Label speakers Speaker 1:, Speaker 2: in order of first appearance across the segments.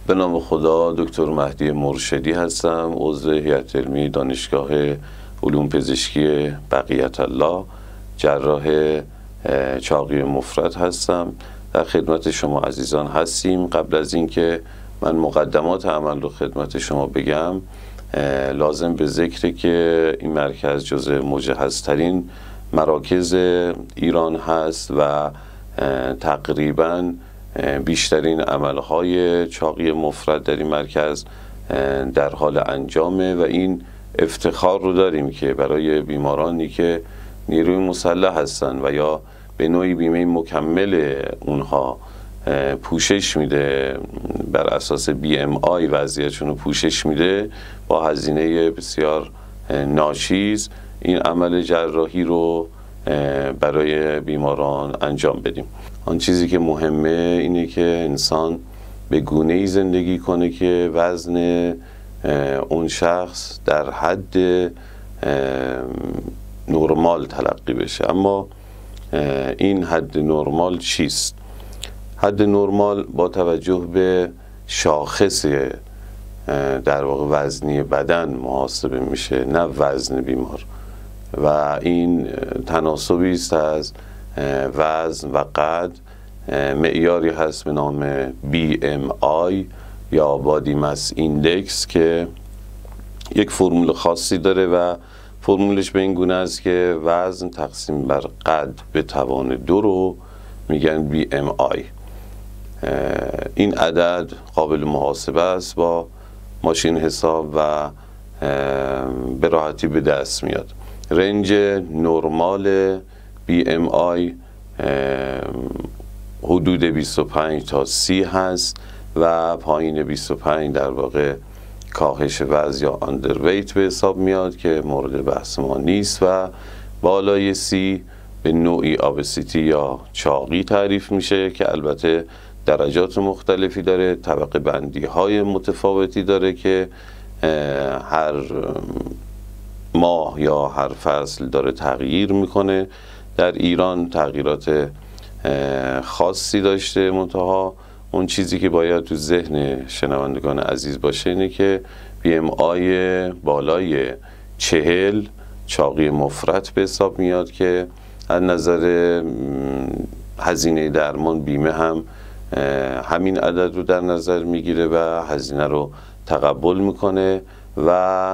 Speaker 1: به نام خدا. دکتر مهدی مرشدی هستم، عضو هیئت علمی دانشگاه علوم پزشکی بقیت الله، جراح چاقی مفرط هستم. در خدمت شما عزیزان هستیم. قبل از اینکه من مقدمات عمل رو خدمت شما بگم، لازم به ذکره که این مرکز جزو مجهزترین مراکز ایران هست و تقریباً بیشترین عملهای چاقی مفرط در این مرکز در حال انجامه و این افتخار رو داریم که برای بیمارانی که نیروی مسلح هستن و یا به نوعی بیمه مکمل اونها پوشش میده، بر اساس BMI وضعیتشون رو پوشش میده، با هزینه بسیار ناچیز این عمل جراحی رو برای بیماران انجام بدیم. آن چیزی که مهمه اینه که انسان به گونه‌ای زندگی کنه که وزن اون شخص در حد نرمال تلقی بشه. اما این حد نرمال چیست؟ حد نرمال با توجه به شاخص در واقع وزنی بدن محاسبه میشه، نه وزن بیمار، و این تناسبی است از وزن و قد. معیاری هست به نام BMI یا بادی مس ایندکس که یک فرمول خاصی داره و فرمولش به این گونه است که وزن تقسیم بر قد به توان 2 رو میگن BMI. این عدد قابل محاسبه است، با ماشین حساب و به راحتی به دست میاد. رنج نرمال BMI حدود 25 تا 30 هست و پایین 25 در واقع کاهش وزن یا آندرویت به حساب میاد که مورد بحث ما نیست، و بالای 30 به نوعی آبسیتی یا چاقی تعریف میشه که البته درجات مختلفی داره، طبقه بندی های متفاوتی داره که هر ماه یا هر فصل داره تغییر میکنه. در ایران تغییرات خاصی داشته، منتها اون چیزی که باید تو ذهن شنوندگان عزیز باشه اینه که BMI بالای 40 چاقی مفرط به حساب میاد که از نظر هزینه درمان بیمه هم همین عدد رو در نظر میگیره و هزینه رو تقبل میکنه، و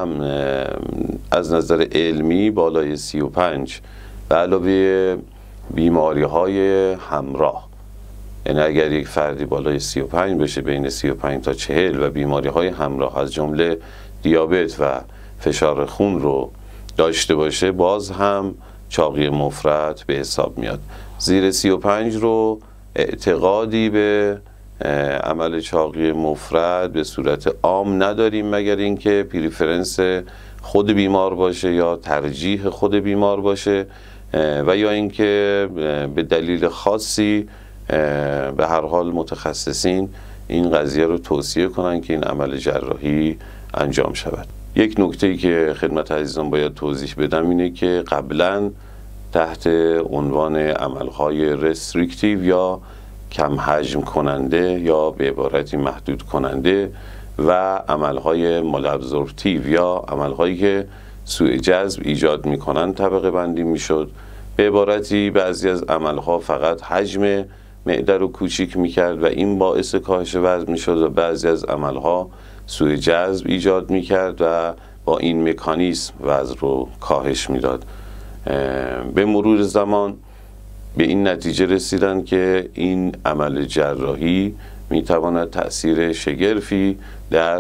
Speaker 1: از نظر علمی بالای 35 به علاوه بیماری های همراه، یعنی اگر یک فردی بالای 35 بشه، بین 35 تا 40 و بیماری های همراه از جمله دیابت و فشار خون رو داشته باشه، باز هم چاقی مفرط به حساب میاد. زیر 35 رو اعتقادی به عمل چاقی مفرط به صورت عام نداریم، مگر اینکه پریفرنس خود بیمار باشه یا ترجیح خود بیمار باشه و یا اینکه به دلیل خاصی به هر حال متخصصین این قضیه رو توصیه کنن که این عمل جراحی انجام شود. یک نکته‌ای که خدمت عزیزان باید توضیح بدم اینه که قبلا تحت عنوان عملهای رستریکتیو یا کم حجم کننده یا به عبارتی محدود کننده و عملهای مالابزورپتیو یا عملهایی که سوء جذب ایجاد میکنن طبقه بندی میشد. به عبارتی بعضی از عملها فقط حجم معده رو کوچیک میکرد و این باعث کاهش وزن میشد، و بعضی از عملها سوء جذب ایجاد میکرد و با این مکانیزم وزن رو کاهش میداد. به مرور زمان به این نتیجه رسیدن که این عمل جراحی میتواند تأثیر شگرفی در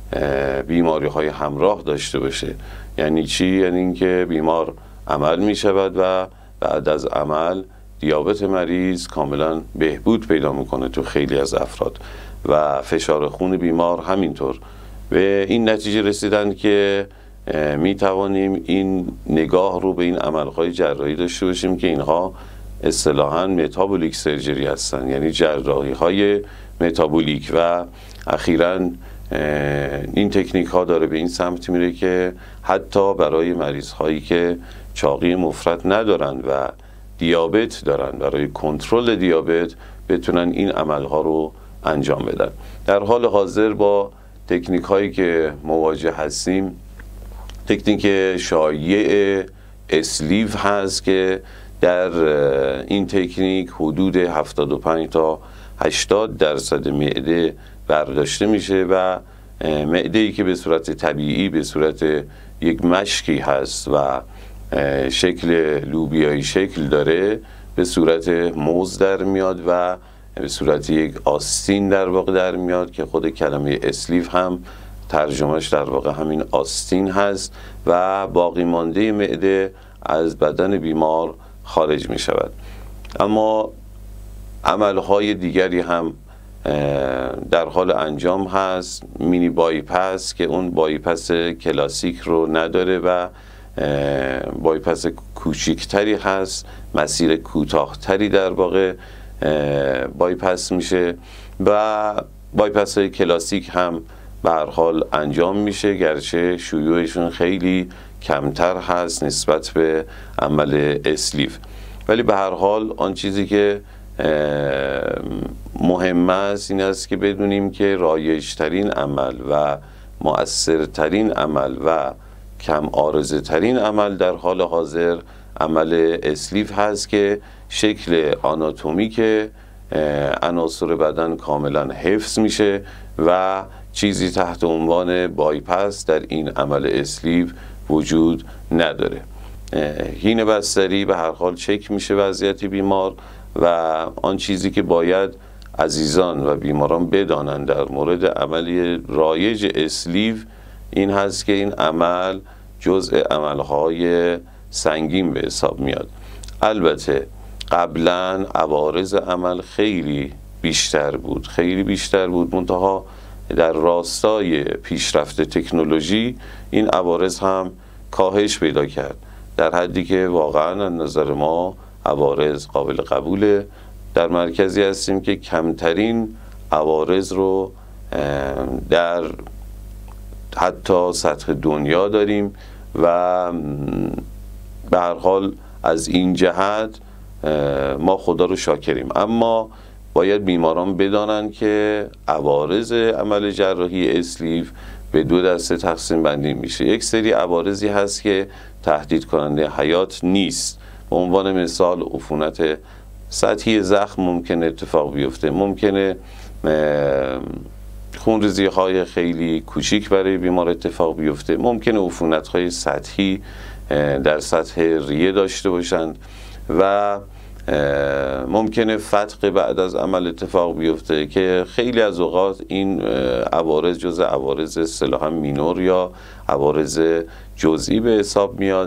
Speaker 1: بیماری های همراه داشته باشه. یعنی چی؟ یعنی اینکه بیمار عمل میشود و بعد از عمل دیابت مریض کاملا بهبود پیدا میکنه تو خیلی از افراد و فشار خون بیمار همینطور. به این نتیجه رسیدن که می توانیم این نگاه رو به این عملهای جراحی داشته باشیم که اینها اصطلاحاً متابولیک سرجری هستن، یعنی جراحی های متابولیک، و اخیراً این تکنیک ها داره به این سمت میره که حتی برای مریض هایی که چاقی مفرط ندارن و دیابت دارن، برای کنترل دیابت بتونن این عمل ها رو انجام بدن. در حال حاضر با تکنیک هایی که مواجه هستیم، تکنیک شایع اسلیو هست که در این تکنیک حدود 75 تا 80% معده برداشته میشه و معده‌ای که به صورت طبیعی به صورت یک مشکی هست و شکل لوبیایی شکل داره به صورت موز در میاد و به صورت یک آستین در واقع در میاد که خود کلمه اسلیو هم ترجمهش در واقع همین آستین هست و باقی مانده معده از بدن بیمار خارج می شود. اما عملهای دیگری هم در حال انجام هست. مینی بایپس که اون بایپس کلاسیک رو نداره و بایپس کوچیکتری هست، مسیر کوتاهتری در واقع بایپس میشه و بایپس های کلاسیک هم به هر حال انجام میشه، گرچه شیوعشون خیلی کمتر هست نسبت به عمل اسلیو، ولی به هر حال آن چیزی که مهم است این است که بدونیم که رایج‌ترین عمل و مؤثرترین عمل و کم عارضه ترین عمل در حال حاضر عمل اسلیو هست که شکل آناتومیک عناصر بدن کاملا حفظ میشه و چیزی تحت عنوان بایپس در این عمل اسلیو وجود نداره. هین بستری به هر حال چک میشه وضعیت بیمار و آن چیزی که باید عزیزان و بیماران بدانند در مورد عملی رایج اسلیو این هست که این عمل جزء عملهای سنگین به حساب میاد. البته قبلا عوارض عمل خیلی بیشتر بود منتها در راستای پیشرفت تکنولوژی این عوارض هم کاهش پیدا کرد در حدی که واقعا از نظر ما عوارض قابل قبوله. در مرکزی هستیم که کمترین عوارض رو در حتی سطح دنیا داریم و به هر حال از این جهت ما خدا رو شاکریم. اما باید بیماران بدانند که عوارض عمل جراحی اسلیو به دو دسته تقسیم بندی میشه. یک سری عوارضی هست که تهدید کننده حیات نیست، به عنوان مثال عفونت سطحی زخم ممکنه اتفاق بیفته، ممکنه خونریزی های خیلی کوچیک برای بیمار اتفاق بیفته، ممکنه عفونت های سطحی در سطح ریه داشته باشند و ممکنه فتق بعد از عمل اتفاق بیفته که خیلی از اوقات این عوارض جزء عوارض اصطلاحاً مینور یا عوارض جزئی به حساب میاد،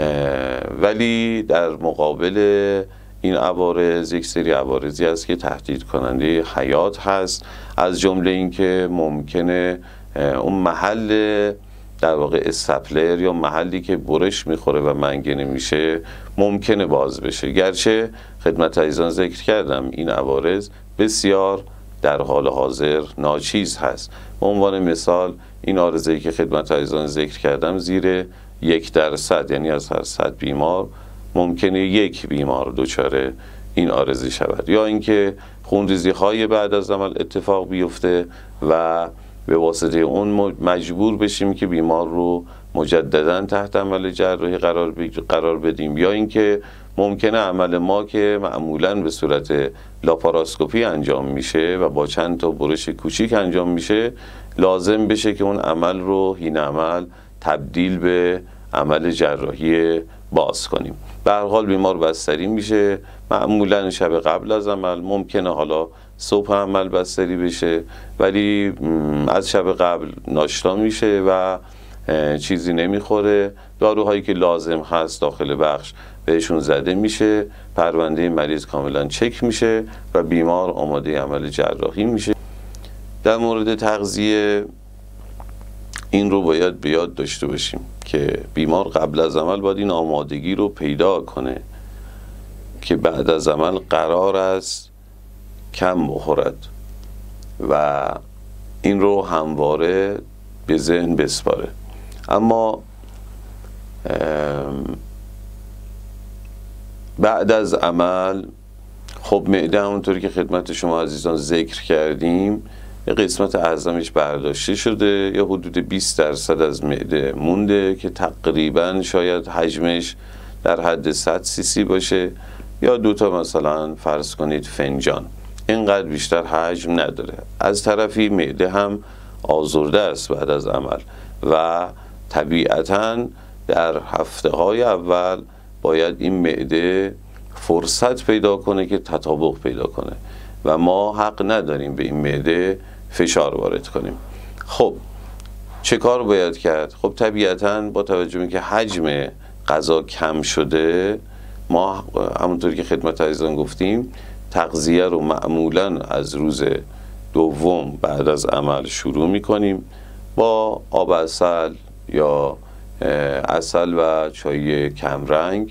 Speaker 1: ولی در مقابل این عوارض یک سری عوارضی هست که تهدید کننده حیات هست، از جمله این که ممکنه اون محل در واقع استپلر یا محلی که برش میخوره و منگنه میشه ممکنه باز بشه، گرچه خدمت عزیزان ذکر کردم این عوارض بسیار در حال حاضر ناچیز هست. به عنوان مثال این عارضه‌ای که خدمت عزیزان ذکر کردم زیر 1%، یعنی از هر 100 بیمار ممکنه 1 بیمار دچار این عارضه شود، یا اینکه خونریزی های بعد از عمل اتفاق بیفته و به واسطه اون مجبور بشیم که بیمار رو مجددا تحت عمل جراحی قرار بدیم، یا اینکه ممکنه عمل ما که معمولا به صورت لاپاراسکوپی انجام میشه و با چند تا برش کوچیک انجام میشه لازم بشه که اون عمل رو هین عمل تبدیل به عمل جراحی باز کنیم. به هر حال بیمار بستری میشه معمولا شب قبل از عمل، ممکنه حالا صبح عمل بستری بشه ولی از شب قبل ناشتا میشه و چیزی نمیخوره، داروهایی که لازم هست داخل بخش بهشون زده میشه، پرونده مریض کاملا چک میشه و بیمار آماده عمل جراحی میشه. در مورد تغذیه این رو باید به یاد داشته باشیم که بیمار قبل از عمل باید این آمادگی رو پیدا کنه که بعد از عمل قرار است کم بخورد و این رو همواره به ذهن بسپاره. اما بعد از عمل خب معده همونطوری که خدمت شما عزیزان ذکر کردیم یه قسمت اعظمش برداشته شده، یا حدود 20% از معده مونده که تقریبا شاید حجمش در حد 100 cc باشه، یا 2 تا مثلا فرض کنید فنجان، اینقدر بیشتر حجم نداره. از طرفی معده هم آزرده است بعد از عمل و طبیعتاً در هفته های اول باید این معده فرصت پیدا کنه که تطابق پیدا کنه و ما حق نداریم به این معده فشار وارد کنیم. خب چه کار باید کرد؟ خب طبیعتاً با توجه به که حجم غذا کم شده، ما همونطوری که خدمت عزیزان گفتیم تغذیه رو معمولاً از روز دوم بعد از عمل شروع میکنیم با آب عسل یا عسل و چای کمرنگ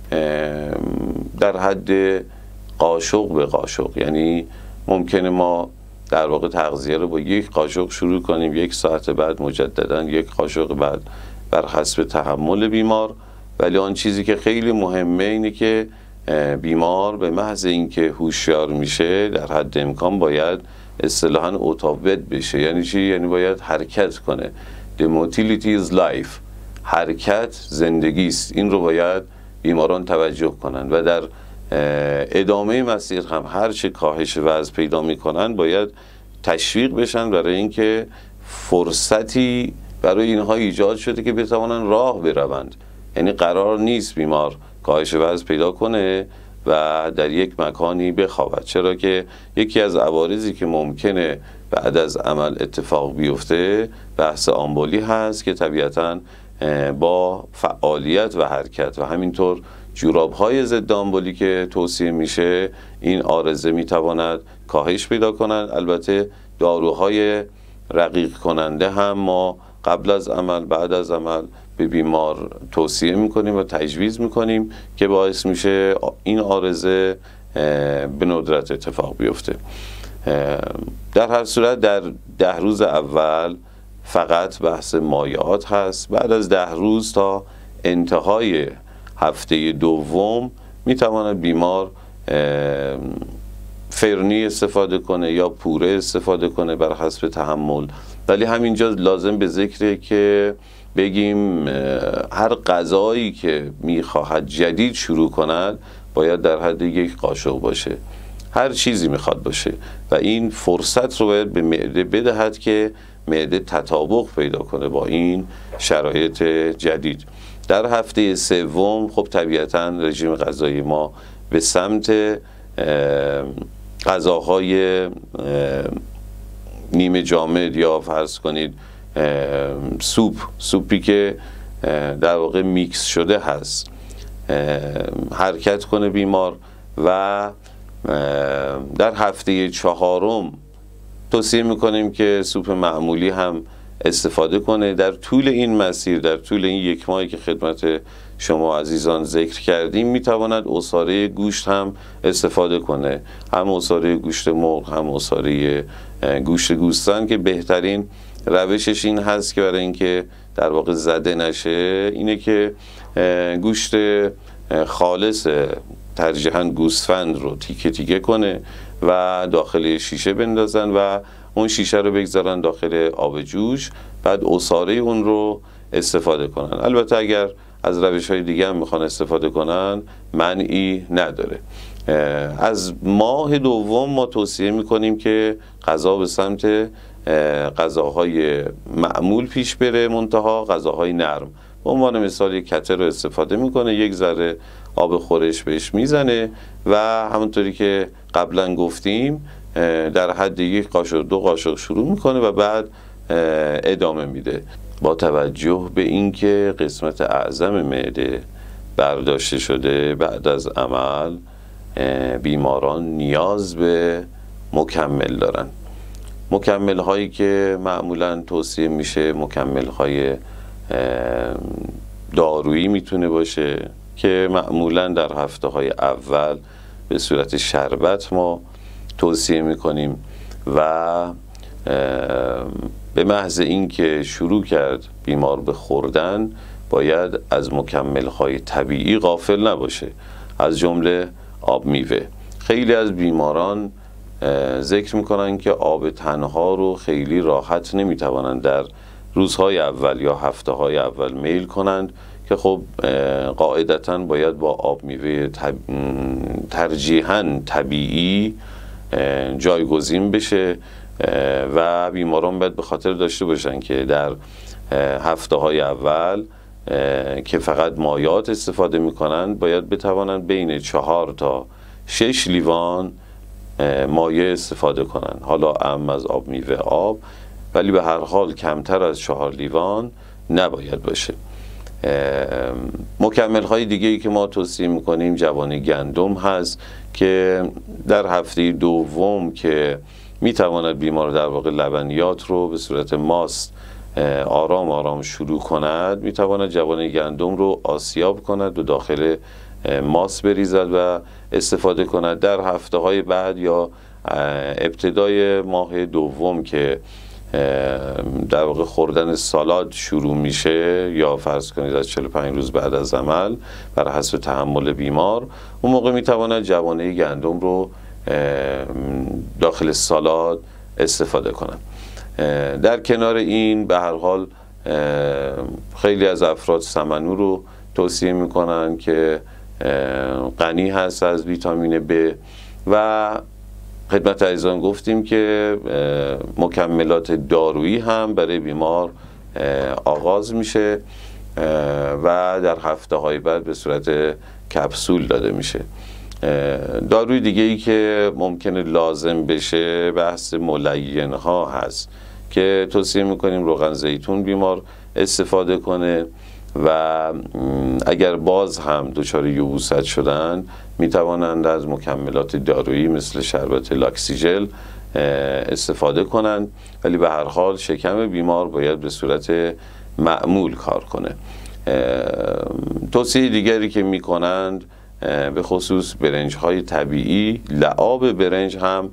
Speaker 1: در حد قاشق به قاشق. یعنی ممکنه ما در واقع تغذیه رو با 1 قاشق شروع کنیم، 1 ساعت بعد مجددا 1 قاشق، بعد بر حسب تحمل بیمار. ولی آن چیزی که خیلی مهمه اینه که بیمار به محض اینکه هوشیار میشه در حد امکان باید اصطلاحاً اتوبد بشه. یعنی چی؟ یعنی باید حرکت کنه. The motility is life. حرکت زندگی است. این رو باید بیماران توجه کنند و در ادامه مسیر هم هر چه کاهش وزن پیدا میکنن باید تشویق بشن برای اینکه فرصتی برای اینها ایجاد شده که بتوانن راه بروند. یعنی قرار نیست بیمار کاهش وزن پیدا کنه و در یک مکانی بخوابد، چرا که یکی از عوارضی که ممکنه بعد از عمل اتفاق بیفته بحث آمبولی هست که طبیعتاً با فعالیت و حرکت و همینطور جوراب‌های ضد آمبولی که توصیه میشه این عارضه میتواند کاهش پیدا کنند. البته داروهای رقیق کننده هم ما قبل از عمل بعد از عمل به بیمار توصیه میکنیم و تجویز میکنیم که باعث میشه این عارضه به ندرت اتفاق بیفته. در هر صورت در 10 روز اول فقط بحث مایعات هست. بعد از 10 روز تا انتهای هفته دوم میتواند بیمار فرنی استفاده کنه یا پوره استفاده کنه بر حسب تحمل. ولی همینجا لازم به ذکره که بگیم هر غذایی که میخواهد جدید شروع کند باید در حد 1 قاشق باشه، هر چیزی میخواد باشه و این فرصت رو باید به معده بدهد که معده تطابق پیدا کنه با این شرایط جدید. در هفته سوم خب طبیعتاً رژیم غذایی ما به سمت غذاهای نیمه جامد یا فرض کنید سوپی که در واقع میکس شده هست حرکت کنه بیمار. و در هفته 4 توصیه میکنیم که سوپ معمولی هم استفاده کنه. در طول این مسیر، در طول این 1 ماهی که خدمت شما عزیزان ذکر کردیم میتواند عصاره گوشت هم استفاده کنه، هم عصاره گوشت مرغ هم عصاره گوشت گوسفند که بهترین روشش این هست که برای اینکه در واقع زده نشه اینه که گوشت خالص ترجیحاً گوسفند رو تیکه تیکه کنه و داخل شیشه بندازن و اون شیشه رو بگذارن داخل آب جوش، بعد عصاره اون رو استفاده کنن. البته اگر از روش‌های دیگه هم میخوان استفاده کنن مانعی نداره. از ماه دوم ما توصیه میکنیم که غذا به سمت غذاهای معمول پیش بره، منتها غذاهای نرم. به عنوان مثال یک کته رو استفاده میکنه، 1 ذره آب خورش بهش میزنه و همونطوری که قبلا گفتیم در حد 1 قاشق 2 قاشق شروع میکنه و بعد ادامه میده. با توجه به اینکه قسمت اعظم معده برداشته شده بعد از عمل، بیماران نیاز به مکمل دارن. مکمل هایی که معمولا توصیه میشه مکمل های دارویی میتونه باشه که معمولا در هفته های اول به صورت شربت ما توصیه میکنیم و به محض اینکه شروع کرد بیمار به خوردن باید از مکمل های طبیعی غافل نباشه، از جمله آب میوه. خیلی از بیماران ذکر میکنن که آب تنها رو خیلی راحت نمیتوانند در روزهای اول یا هفته های اول میل کنند که خب قاعدتاً باید با آب میوه ترجیحاً طبیعی جایگزین بشه و بیماران باید به خاطر داشته باشن که در هفته های اول که فقط مایعات استفاده میکنند باید بتوانند بین 4 تا 6 لیوان مایع استفاده کنند، حالا اعم از آب میوه آب، ولی به هر حال کمتر از 4 لیوان نباید باشه. مکمل های دیگه ای که ما توصیه میکنیم جوانه گندم هست که در هفته دوم که میتواند بیمار در واقع لبنیات رو به صورت ماست آرام آرام شروع کند، میتواند جوانه گندم رو آسیاب کند و داخل ماست بریزد و استفاده کند. در هفته های بعد یا ابتدای ماه دوم که در واقع خوردن سالاد شروع میشه یا فرض کنید از 45 روز بعد از عمل بر حسب تحمل بیمار، اون موقع میتواند جوانه گندم رو داخل سالاد استفاده کنند. در کنار این به هر حال خیلی از افراد سمنو رو توصیه میکنن که غنی هست از ویتامین B و خدمت عزیزان گفتیم که مکملات دارویی هم برای بیمار آغاز میشه و در هفته های بعد به صورت کپسول داده میشه. داروی دیگه ای که ممکنه لازم بشه بحث ملین ها هست که توصیه میکنیم روغن زیتون بیمار استفاده کنه و اگر باز هم دچار یبوست شدن میتوانند از مکملات دارویی مثل شربت لاکسیژل استفاده کنند، ولی به هر حال شکم بیمار باید به صورت معمول کار کنه. توصیه دیگری که میکنند به خصوص برنج های طبیعی، لعاب برنج هم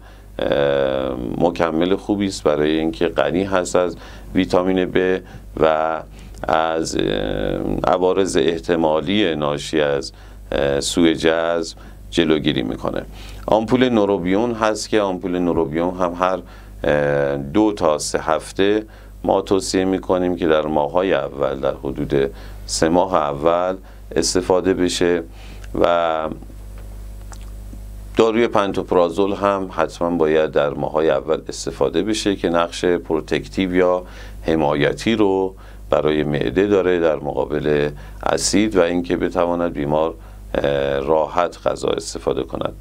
Speaker 1: مکمل خوبی است برای اینکه غنی هست از ویتامین B و از عوارض احتمالی ناشی از سوء جذب جلوگیری میکنه. آمپول نوروبیون هست که آمپول نوروبیون هم هر 2 تا 3 هفته ما توصیه میکنیم که در ماه‌های اول در حدود 3 ماه اول استفاده بشه و داروی پنتوپرازول هم حتما باید در ماه‌های اول استفاده بشه که نقش پروتکتیو یا حمایتی رو برای معده داره در مقابل اسید و اینکه بتواند بیمار راحت غذا استفاده کند.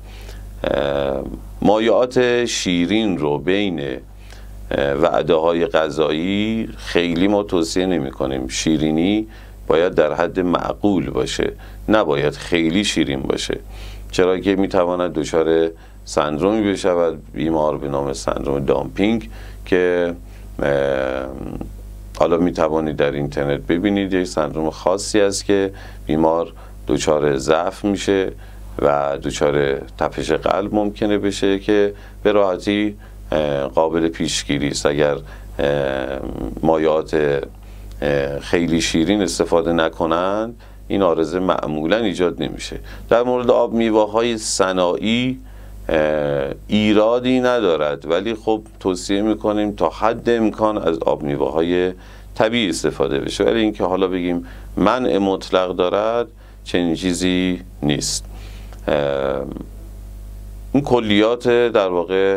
Speaker 1: مایعات شیرین رو بین وعده‌های غذایی خیلی ما توصیه نمی کنیم. شیرینی باید در حد معقول باشه، نباید خیلی شیرین باشه، چرا که میتواند دچار سندرومی بشود بیمار به نام سندروم دامپینگ که حالا میتوانید در اینترنت ببینید. یک سندروم خاصی است که بیمار دچار ضعف میشه و دچار تپش قلب ممکنه بشه که به راحتی قابل پیشگیری است. اگر مایعات خیلی شیرین استفاده نکنند این عارضه معمولا ایجاد نمیشه. در مورد آب میوه های صناعی ایرادی ندارد، ولی خب توصیه میکنیم تا حد امکان از آب میوه های طبیعی استفاده بشه، ولی اینکه حالا بگیم منع مطلق دارد چنین چیزی نیست. این کلیات در واقع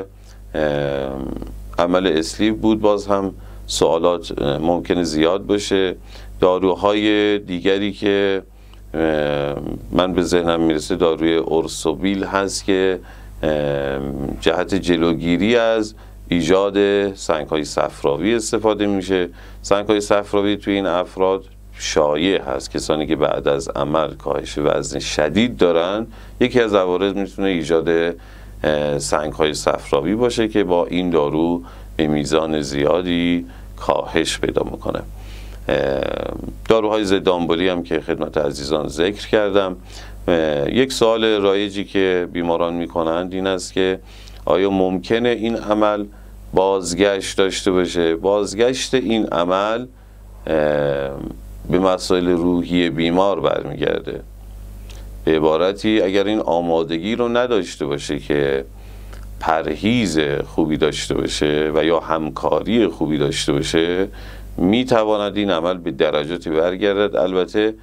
Speaker 1: عمل اسلیپ بود. باز هم سوالات ممکنه زیاد باشه. داروهای دیگری که من به ذهنم میرسه داروی اورسوبیل هست که جهت جلوگیری از ایجاد سنگ‌های صفراوی استفاده میشه. سنگ‌های صفراوی توی این افراد شایع هست. کسانی که بعد از عمل کاهش وزن شدید دارن، یکی از عوارض میتونه ایجاد سنگ‌های صفراوی باشه که با این دارو به میزان زیادی کاهش پیدا میکنه. داروهای ضد آمبولی هم که خدمت عزیزان ذکر کردم. یک سوال رایجی که بیماران میکنند این است که آیا ممکنه این عمل بازگشت داشته باشه؟ بازگشت این عمل به مسائل روحی بیمار برمیگرده. به عبارتی اگر این آمادگی رو نداشته باشه که پرهیز خوبی داشته باشه و یا همکاری خوبی داشته باشه، میتواند این عمل به درجاتی برگردد. البته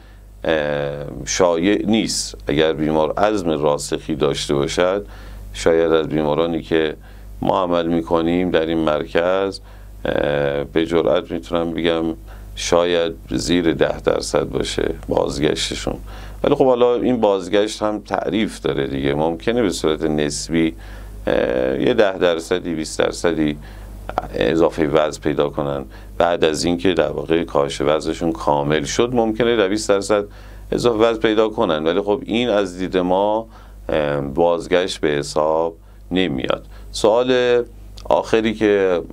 Speaker 1: شایع نیست. اگر بیمار عزم راسخی داشته باشد، شاید از بیمارانی که ما عمل میکنیم در این مرکز به جرئت میتونم بگم شاید زیر 10% باشه بازگشتشون. ولی خب حالا این بازگشت هم تعریف داره دیگه. ممکنه به صورت نسبی یه 10%، 20% اضافه وزن پیدا کنن بعد از اینکه در واقع کاهش وزنشون کامل شد. ممکنه 20% اضافه وزن پیدا کنن، ولی خب این از دید ما بازگشت به حساب نمیاد. سوال آخری که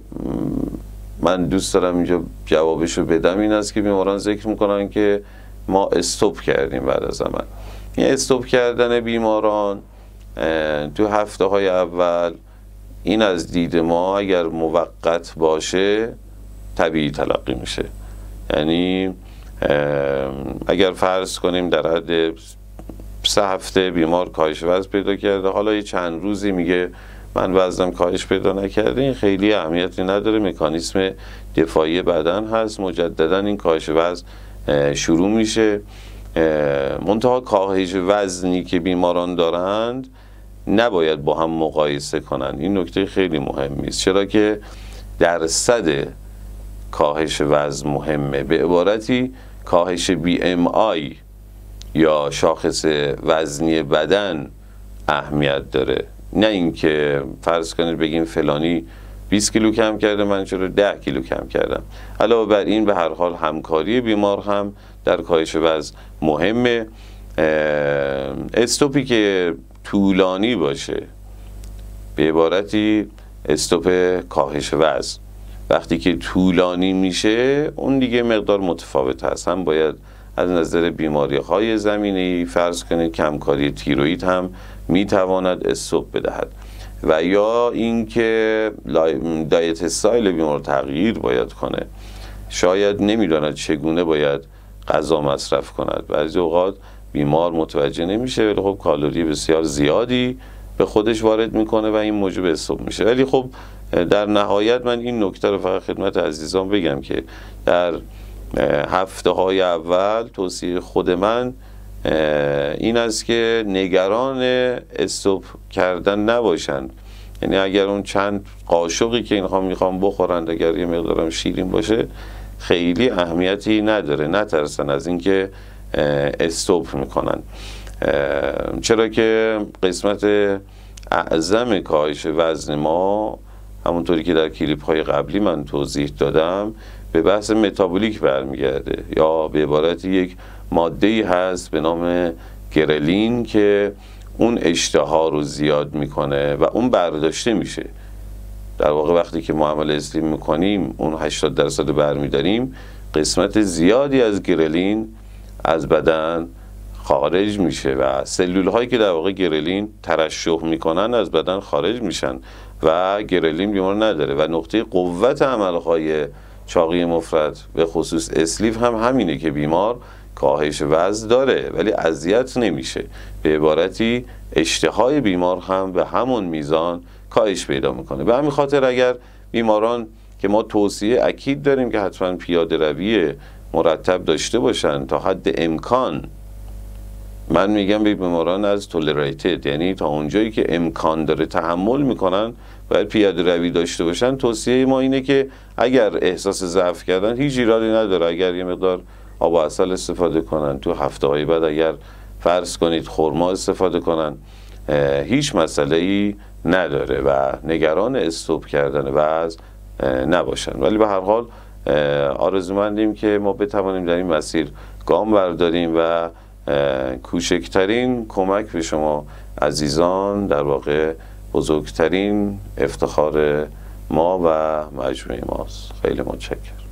Speaker 1: من دوست دارم اینجا جوابشو بدم این است که بیماران ذکر میکنن که ما استوب کردیم بعد از عمل. این استوب کردن بیماران تو هفته های اول، این از دید ما اگر موقت باشه طبیعی تلقی میشه. یعنی اگر فرض کنیم در حد 3 هفته بیمار کاهش وزن پیدا کرده، حالا یه چند روزی میگه من وزنم کاهش پیدا نکرده، این خیلی اهمیتی نداره، مکانیسم دفاعی بدن هست، مجددا این کاهش وزن شروع میشه. منتها کاهش وزنی که بیماران دارند نباید با هم مقایسه کنن. این نکته خیلی مهمی است، چرا که درصد کاهش وزن مهمه. به عبارتی کاهش BMI یا شاخص وزنی بدن اهمیت داره، نه اینکه فرض کنید بگیم فلانی 20 کیلو کم کرده من چرا 10 کیلو کم کردم. علاوه بر این به هر حال همکاری بیمار هم در کاهش وزن مهمه. استوپی که طولانی باشه، به عبارتی استوپ کاهش وزن وقتی که طولانی میشه اون دیگه مقدار متفاوت هست. هم باید از نظر بیماری های زمینه‌ای فرض کنید کمکاری تیروئید هم میتواند استوپ بدهد، و یا اینکه دایت استایل بیمار تغییر باید کنه، شاید نمیداند چگونه باید غذا مصرف کند. بعضی اوقات بیمار متوجه نمیشه ولی خب کالری بسیار زیادی به خودش وارد میکنه و این موجب استوپ میشه. ولی خب در نهایت من این نکته رو فقط خدمت عزیزان بگم که در هفته های اول توصیه خود من این است که نگران استوپ کردن نباشند. یعنی اگر اون چند قاشقی که اینها میخوام بخورند اگر یه مقدارم شیرین باشه خیلی اهمیتی نداره، نترسن از اینکه استوپ میکنن، چرا که قسمت اعظم کاهش وزن ما همونطوری که در کلیپ های قبلی من توضیح دادم به بحث متابولیک برمیگرده، یا به عبارت یک ماده‌ای هست به نام گرلین که اون اشتها رو زیاد میکنه و اون برداشته میشه. در واقع وقتی که ما عمل اسلیم میکنیم اون 80% برمیداریم، قسمت زیادی از گرلین از بدن خارج میشه و سلول هایی که در واقع گرلین ترشح میکنن از بدن خارج میشن و گرلین بیمار نداره. و نقطه قوت عملهای چاقی مفرط به خصوص اسلیف هم همینه که بیمار کاهش وزن داره ولی اذیت نمیشه. به عبارتی اشتهای بیمار هم به همون میزان کاهش پیدا میکنه. به همین خاطر اگر بیماران که ما توصیه اکید داریم که حتما پیاده روی مرتب داشته باشن تا حد امکان، من میگم به بیماران از تولریتد، یعنی تا اونجایی که امکان داره تحمل میکنن باید پیاده روی داشته باشن. توصیه ما اینه که اگر احساس ضعف کردن هیچ ایرادی نداره اگر یه مقدار آب و عسل استفاده کنن، تو هفته های بعد اگر فرض کنید خرما استفاده کنن هیچ مسئله ای نداره و نگران استوب کردن وزن نباشن. ولی به هر حال آرزومندیم که ما بتوانیم در این مسیر گام برداریم و کوچکترین کمک به شما عزیزان در واقع بزرگترین افتخار ما و مجموعه ماست. خیلی متشکرم.